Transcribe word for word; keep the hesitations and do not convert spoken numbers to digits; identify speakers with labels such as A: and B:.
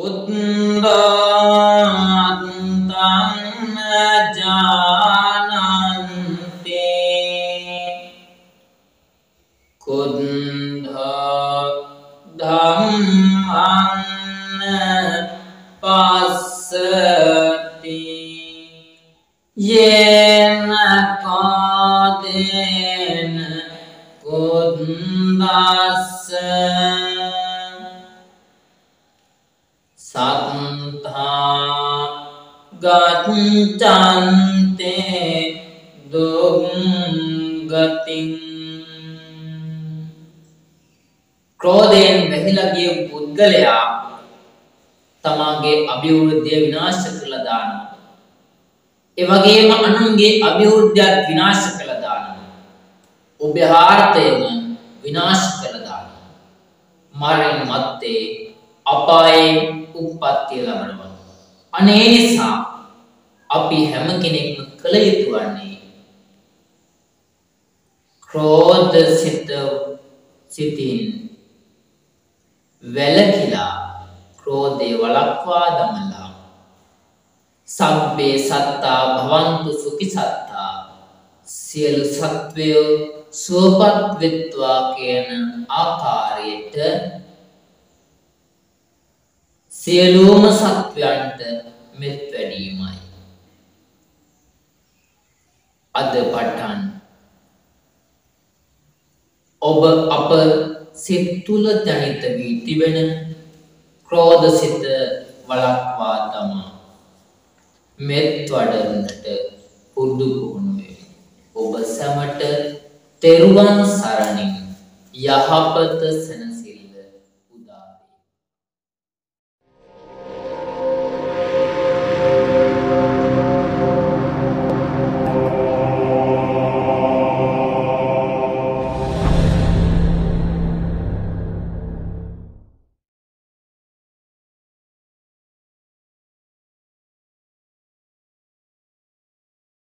A: උත්තං ජානන්ති කුද්ධ ධම්මං පස්සති යේන කාදේන කුද්ධස්ස සත්තා ගච්ඡන්තේ දුක්ගතින් ක්‍රෝධයෙන් වැහිලා ගිය පුද්ගලයා තමාගේ අභිවෘද්ධිය විනාශ කරලා දානවා. ඒ වගේම අනුන්ගේ අභිවෘද්ධියත් විනාශ කරලා දානවා. ඔබේ ආර්ථයම විනාශ කරලා දානවා. මරණ මත්තේ අපායේ උප්පත්තිය ලබනවා. අනේ නිසා අපි හැම කෙනෙක්ම කළ යුතු වන්නේ ක්‍රෝධ සිත සිතින් වැළකීලා ක්‍රෝධේ වළක්වා දමලා සබ්බේ සත්තා භවන්තු සුඛි සත්තා සියලු සත්වයෝ සුවපත් වෙත්වා කියන ආකාරයට සියලුම සත්වයන්ට මෙත් වැඩීමයි. අද පටන් ඔබ අප සිත තුළ ජනිත වී තිබෙන ක්‍රෝධ සිත වළක්වා දමා මෙත් වඩන්නට පුරුදු පුහුණු වෙමු. ඔබ සැමට තෙරුවන් සරණින් යහපත සැන